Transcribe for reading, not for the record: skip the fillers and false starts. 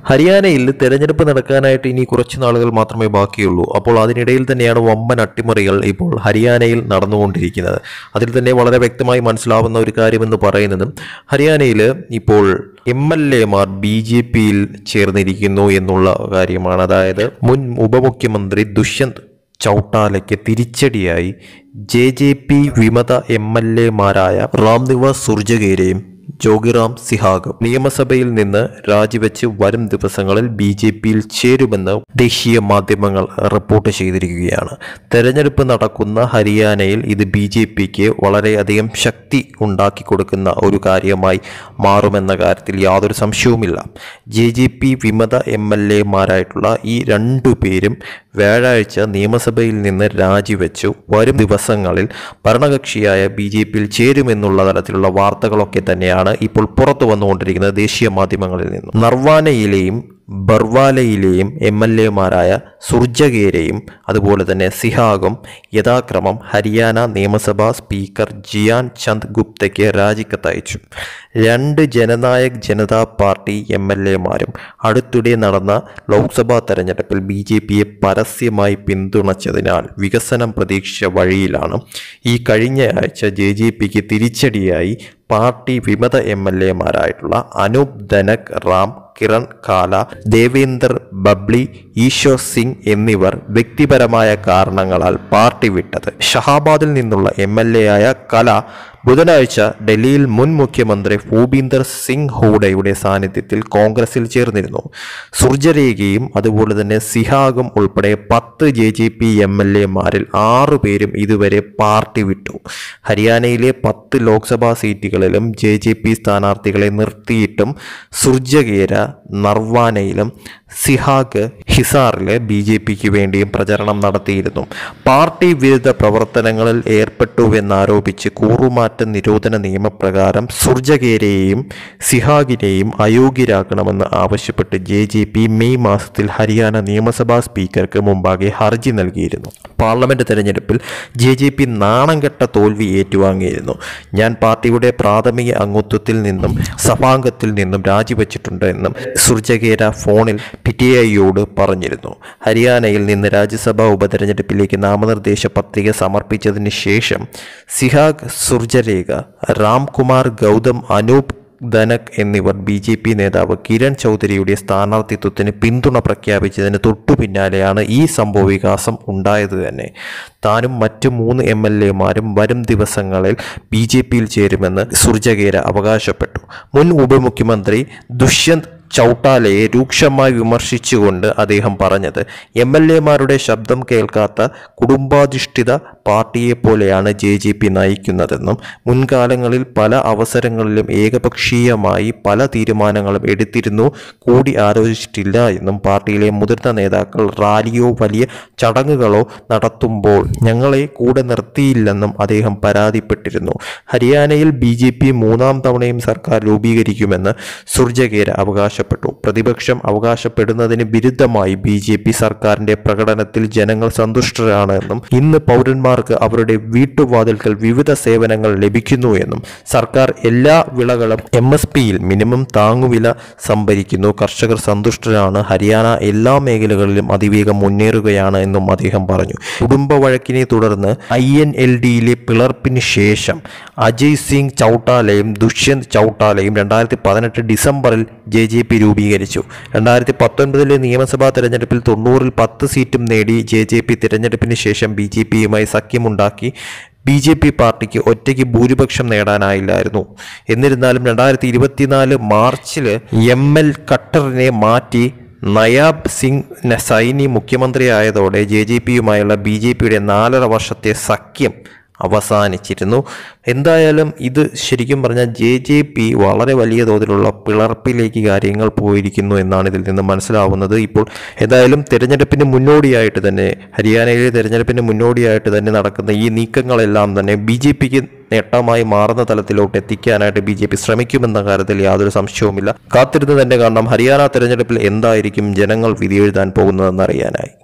ഹരിയാനയിൽ തെരഞ്ഞെടുപ്പ് നടക്കാനായിട്ട് ഇനി കുറച്ച് നാളുകൾ മാത്രമേ ബാക്കിയുള്ളൂ. അപ്പോൾ അതിനിടയിൽ തന്നെയാണ് വമ്പൻ അട്ടിമറികൾ ഇപ്പോൾ ഹരിയാനയിൽ നടന്നുകൊണ്ടിരിക്കുന്നത്. അതിൽ തന്നെ വളരെ വ്യക്തമായി മനസ്സിലാവുന്ന ഒരു കാര്യമെന്ന് പറയുന്നത് ഹരിയാനയിൽ ഇപ്പോൾ MLA മാർ BJPയിൽ ചേർന്നിരിക്കുന്നു എന്നുള്ള കാര്യമാണ്. അതായത് മുൻ ഉപമുഖ്യമന്ത്രി ദുഷ്യന്ത് ചൗട്ടാലയ്ക്ക് തിരിച്ചടിയായി JJP വിമത MLA മാരായ രാംനിവാസ് സുർജഗേരയും ജോഗിറാം സിഹാഗും നിയമസഭയിൽ നിന്ന് രാജിവെച്ച് വരും ദിവസങ്ങളിൽ BJPയിൽ ചേരുമെന്ന് ദേശീയ മാധ്യമങ്ങൾ റിപ്പോർട്ട് ചെയ്തിരിക്കുകയാണ്. തെരഞ്ഞെടുപ്പ് നടക്കുന്ന ഹരിയാനയിൽ ഇത് BJPക്ക് വളരെയധികം ശക്തി ഉണ്ടാക്കി കൊടുക്കുന്ന ഒരു കാര്യമായി മാറുമെന്ന കാര്യത്തിൽ യാതൊരു സംശയവുമില്ല. JJP വിമത MLA മാരായിട്ടുള്ള ഈ രണ്ടുപേരും വ്യാഴാഴ്ച നിയമസഭയിൽ നിന്ന് രാജിവെച്ചു വരും ദിവസങ്ങളിൽ ഭരണകക്ഷിയായ BJPയിൽ ചേരുമെന്നുള്ള തരത്തിലുള്ള വാർത്തകളൊക്കെ തന്നെയാണ് ഇപ്പോൾ പുറത്തു വന്നുകൊണ്ടിരിക്കുന്നത് ദേശീയ മാധ്യമങ്ങളിൽ നിന്നും. നർവാനയിലെയും ബർവാലയിലെയും MLA മാരായ സുർജഗേരയും അതുപോലെ തന്നെ സിഹാഗും യഥാക്രമം ഹരിയാന നിയമസഭാ സ്പീക്കർ ജിയാൻ ചന്ദ് ഗുപ്തയ്ക്ക് രാജിക്കത്തയച്ചു. രണ്ട് ജനനായക് ജനതാ പാർട്ടി MLA മാരും അടുത്തിടെ നടന്ന ലോക്സഭാ തെരഞ്ഞെടുപ്പിൽ BJPയെ പരസ്യമായി പിന്തുണച്ചതിനാൽ വികസനം പ്രതീക്ഷിച്ച വഴിയിലാണ്. ഈ കഴിഞ്ഞ ആഴ്ച JJPക്ക് തിരിച്ചടിയായി പാർട്ടി വിമത MLA മാരായിട്ടുള്ള അനൂപ് ധനക് റാം, കിരൺ കാല, ദേവേന്ദർ ബബ്ലി, ഈശ്വർ സിംഗ് എന്നിവർ വ്യക്തിപരമായ കാരണങ്ങളാൽ പാർട്ടി വിട്ടത്. ഷഹാബാദിൽ നിന്നുള്ള MLA ആയ കല ബുധനാഴ്ച ഡൽഹിയിൽ മുൻ മുഖ്യമന്ത്രി ഭൂപീന്ദർ സിംഗ് ഹൂഡയുടെ സാന്നിധ്യത്തിൽ കോൺഗ്രസിൽ ചേർന്നിരുന്നു. സുർജരേഖയും അതുപോലെ തന്നെ സിഹാഗും ഉൾപ്പെടെ 10 JJP MLA മാരിൽ 6 പേരും ഇതുവരെ പാർട്ടി വിട്ടു. ഹരിയാനയിലെ 10 ലോക്സഭാ സീറ്റുകളിലും JJP സ്ഥാനാർത്ഥികളെ നിർത്തിയിട്ടും സുർജഗേര നർവാനയിലും സിഹാഗ് ഹിസാറിലെ BJPക്ക് വേണ്ടിയും പ്രചരണം നടത്തിയിരുന്നു. പാർട്ടി വിരുദ്ധ പ്രവർത്തനങ്ങളിൽ ഏർപ്പെട്ടുവെന്നാരോപിച്ച് കൂറുമാറ്റ നിരോധന നിയമപ്രകാരം സുർജഗേരയെയും സിഹാഗിനെയും അയോഗ്യരാക്കണമെന്ന് ആവശ്യപ്പെട്ട് JJP മെയ് മാസത്തിൽ ഹരിയാന നിയമസഭാ സ്പീക്കർക്ക് മുമ്പാകെ ഹർജി നൽകിയിരുന്നു. പാർലമെന്റ് തെരഞ്ഞെടുപ്പിൽ JJP നാണംകെട്ട തോൽവി ഏറ്റുവാങ്ങിയിരുന്നു. ഞാൻ പാർട്ടിയുടെ പ്രാഥമിക അംഗത്വത്തിൽ നിന്നും സഭാംഗത്തിൽ നിന്നും രാജിവെച്ചിട്ടുണ്ട് എന്നും സുർജഗേര ഫോണിൽ PTIയോട് പറഞ്ഞിരുന്നു. ഹരിയാനയിൽ നിന്ന് രാജ്യസഭാ ഉപതെരഞ്ഞെടുപ്പിലേക്ക് നാമനിർദ്ദേശ പത്രിക സമർപ്പിച്ചതിന് ശേഷം സിഹാഗ്, സുർജരേഖ, രാംകുമാർ ഗൗതം, അനൂപ് ധനക് എന്നിവർ BJP നേതാവ് കിരൺ ചൗധരിയുടെ സ്ഥാനാർത്ഥിത്വത്തിന് പിന്തുണ പ്രഖ്യാപിച്ചതിന് തൊട്ടു പിന്നാലെയാണ് ഈ സംഭവവികാസം ഉണ്ടായത് തന്നെ. താനും മറ്റ് 3 MLA മാരും വരും ദിവസങ്ങളിൽ BJPയിൽ ചേരുമെന്ന് സുർജഗേര അവകാശപ്പെട്ടു. മുൻ ഉപമുഖ്യമന്ത്രി ദുഷ്യന്ത് ചൗട്ടാലയെ രൂക്ഷമായി വിമർശിച്ചുകൊണ്ട് അദ്ദേഹം പറഞ്ഞത് MLA മാരുടെ ശബ്ദം കേൾക്കാത്ത കുടുംബാധിഷ്ഠിത പാർട്ടിയെപ്പോലെയാണ് JJP നയിക്കുന്നതെന്നും മുൻകാലങ്ങളിൽ പല അവസരങ്ങളിലും ഏകപക്ഷീയമായി പല തീരുമാനങ്ങളും എടുത്തിരുന്നു കൂടി ആലോചിച്ചിട്ടില്ല എന്നും പാർട്ടിയിലെ മുതിർന്ന നേതാക്കൾ റാലിയോ വലിയ ചടങ്ങുകളോ നടത്തുമ്പോൾ ഞങ്ങളെ കൂടെ നിർത്തിയില്ലെന്നും അദ്ദേഹം പരാതിപ്പെട്ടിരുന്നു. ഹരിയാനയിൽ BJP 3ാം തവണയും സർക്കാർ രൂപീകരിക്കുമെന്ന് സുർജഗേര അവകാശപ്പെട്ടു. പ്രതിപക്ഷം അവകാശപ്പെടുന്നതിന് വിരുദ്ധമായി BJP സർക്കാരിന്റെ പ്രകടനത്തിൽ ജനങ്ങൾ സന്തുഷ്ടരാണ് എന്നും ഇന്ന് പൗരന്മാർക്ക് അവരുടെ വീട്ടുവാതിൽക്കൽ വിവിധ സേവനങ്ങൾ ലഭിക്കുന്നു എന്നും സർക്കാർ എല്ലാ വിളകളും MSPയിൽ മിനിമം താങ്ങുവില സംഭരിക്കുന്നു, കർഷകർ സന്തുഷ്ടരാണ്, ഹരിയാന എല്ലാ മേഖലകളിലും അതിവേഗം മുന്നേറുകയാണ് എന്നും അദ്ദേഹം പറഞ്ഞു. കുടുംബ വഴക്കിനെ തുടർന്ന് INLDയിലെ പിളർപ്പിന് ശേഷം അജയ് സിംഗ് ചൗട്ടാലയും ദുഷ്യന്ത് ചൗട്ടാലയും 2018 ഡിസംബറിൽ JJP രൂപീകരിച്ചു. 2019 നിയമസഭാ തെരഞ്ഞെടുപ്പിൽ 90-ൽ 10 സീറ്റും നേടി JJP തിരഞ്ഞെടുപ്പിന് ശേഷം BJPയുമായി സഖ്യമുണ്ടാക്കി. BJP പാർട്ടിക്ക് ഒറ്റയ്ക്ക് ഭൂരിപക്ഷം നേടാനായില്ലായിരുന്നു. എന്നിരുന്നാലും 2024 മാർച്ചിൽ ML ഖട്ടറിനെ മാറ്റി നയാബ് സിംഗ് സൈനി മുഖ്യമന്ത്രിയായതോടെ JJPയുമായുള്ള BJPയുടെ 4.5 വർഷത്തെ സഖ്യം അവസാനിച്ചിരുന്നു. എന്തായാലും ഇത് ശരിക്കും പറഞ്ഞാൽ JJP വളരെ വലിയ തോതിലുള്ള പിളർപ്പിലേക്ക് കാര്യങ്ങൾ പോയിരിക്കുന്നു എന്നാണ് ഇതിൽ നിന്ന് മനസ്സിലാവുന്നത്. ഇപ്പോൾ എന്തായാലും തെരഞ്ഞെടുപ്പിന് മുന്നോടിയായിട്ട് തന്നെ ഹരിയാനയിലെ തെരഞ്ഞെടുപ്പിന് മുന്നോടിയായിട്ട് തന്നെ നടക്കുന്ന ഈ നീക്കങ്ങളെല്ലാം തന്നെ BJPക്ക് നേട്ടമായി മാറുന്ന തലത്തിലോട്ട് എത്തിക്കാനായിട്ട് BJP ശ്രമിക്കുമെന്ന കാര്യത്തിൽ യാതൊരു സംശയവുമില്ല. കാത്തിരുന്ന് തന്നെ കാണണം ഹരിയാന തെരഞ്ഞെടുപ്പിൽ എന്തായിരിക്കും ജനങ്ങൾ വിധിയെഴുതാൻ പോകുന്നതെന്ന് അറിയാനായി.